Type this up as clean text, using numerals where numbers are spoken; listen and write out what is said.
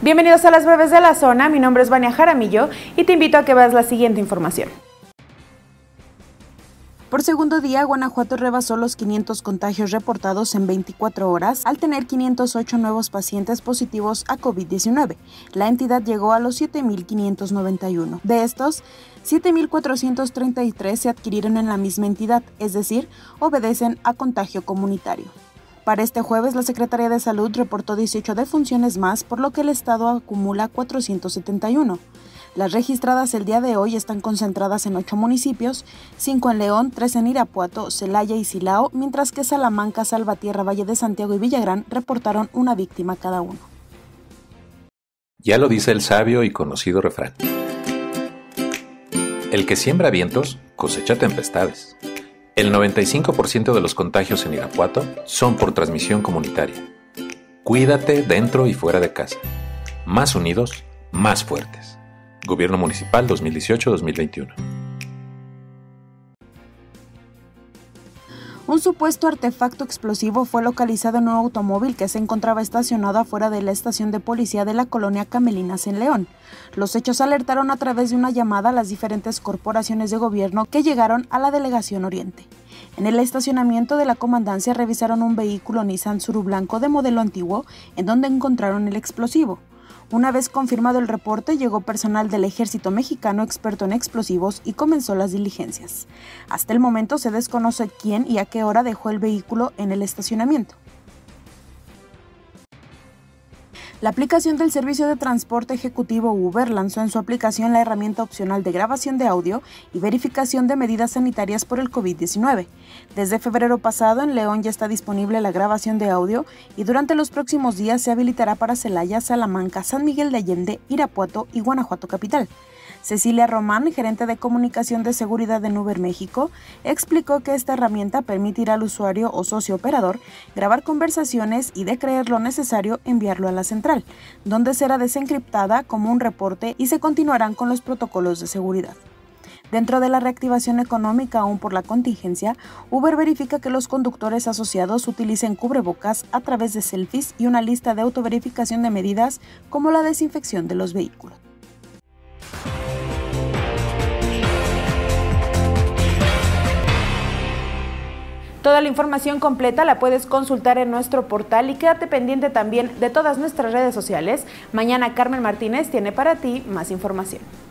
Bienvenidos a las breves de la zona, mi nombre es Vania Jaramillo y te invito a que veas la siguiente información. Por segundo día, Guanajuato rebasó los 500 contagios reportados en 24 horas, al tener 508 nuevos pacientes positivos a COVID-19. La entidad llegó a los 7.591. De estos, 7.433 se adquirieron en la misma entidad, es decir, obedecen a contagio comunitario. Para este jueves, la Secretaría de Salud reportó 18 defunciones más, por lo que el estado acumula 471. Las registradas el día de hoy están concentradas en 8 municipios, 5 en León, 3 en Irapuato, Celaya y Silao, mientras que Salamanca, Salvatierra, Valle de Santiago y Villagrán reportaron una víctima cada uno. Ya lo dice el sabio y conocido refrán: el que siembra vientos cosecha tempestades. El 95% de los contagios en Irapuato son por transmisión comunitaria. Cuídate dentro y fuera de casa. Más unidos, más fuertes. Gobierno Municipal 2018-2021. Un supuesto artefacto explosivo fue localizado en un automóvil que se encontraba estacionado afuera de la estación de policía de la colonia Camelinas en León. Los hechos alertaron a través de una llamada a las diferentes corporaciones de gobierno que llegaron a la Delegación Oriente. En el estacionamiento de la comandancia revisaron un vehículo Nissan Suru blanco de modelo antiguo, en donde encontraron el explosivo. Una vez confirmado el reporte, llegó personal del Ejército Mexicano experto en explosivos y comenzó las diligencias. Hasta el momento se desconoce quién y a qué hora dejó el vehículo en el estacionamiento. La aplicación del servicio de transporte ejecutivo Uber lanzó en su aplicación la herramienta opcional de grabación de audio y verificación de medidas sanitarias por el COVID-19. Desde febrero pasado en León ya está disponible la grabación de audio y durante los próximos días se habilitará para Celaya, Salamanca, San Miguel de Allende, Irapuato y Guanajuato capital. Cecilia Román, gerente de comunicación de seguridad en Uber México, explicó que esta herramienta permitirá al usuario o socio operador grabar conversaciones y, de creer lo necesario, enviarlo a la central, donde será desencriptada como un reporte y se continuarán con los protocolos de seguridad. Dentro de la reactivación económica aún por la contingencia, Uber verifica que los conductores asociados utilicen cubrebocas a través de selfies y una lista de autoverificación de medidas como la desinfección de los vehículos. Toda la información completa la puedes consultar en nuestro portal y quédate pendiente también de todas nuestras redes sociales. Mañana Carmen Martínez tiene para ti más información.